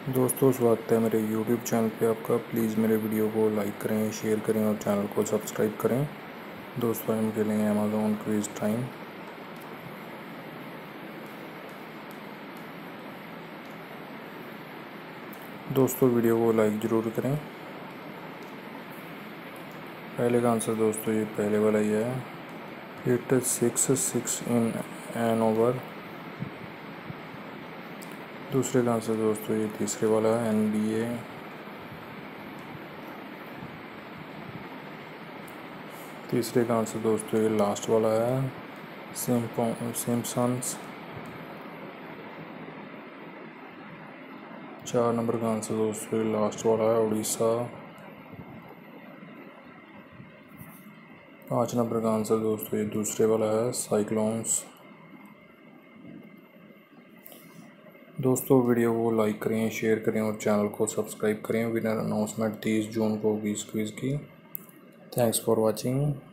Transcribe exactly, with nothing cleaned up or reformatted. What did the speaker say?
दोस्तों स्वागत है मेरे यूट्यूब चैनल पे आपका। प्लीज़ मेरे वीडियो को लाइक करें, शेयर करें और चैनल को सब्सक्राइब करें। दोस्तों हम खेलेंगे अमेज़न क्विज टाइम। दोस्तों वीडियो को लाइक ज़रूर करें। पहले का आंसर दोस्तों ये पहले वाला ही है, hit six six in an over. दूसरे का आंसर दोस्तों ये तीसरे वाला है, एन बी ए। तीसरे का आंसर दोस्तों ये लास्ट वाला है, सिम्पसन्स। चार नंबर का आंसर दोस्तों ये लास्ट वाला है, उड़ीसा। पाँच नंबर का आंसर दोस्तों ये दूसरे वाला है, साइक्लोन्स। दोस्तों वीडियो को लाइक करें, शेयर करें और चैनल को सब्सक्राइब करें। विनर अनाउंसमेंट तीस जून को होगी इस क्विज़ की। Thanks for watching.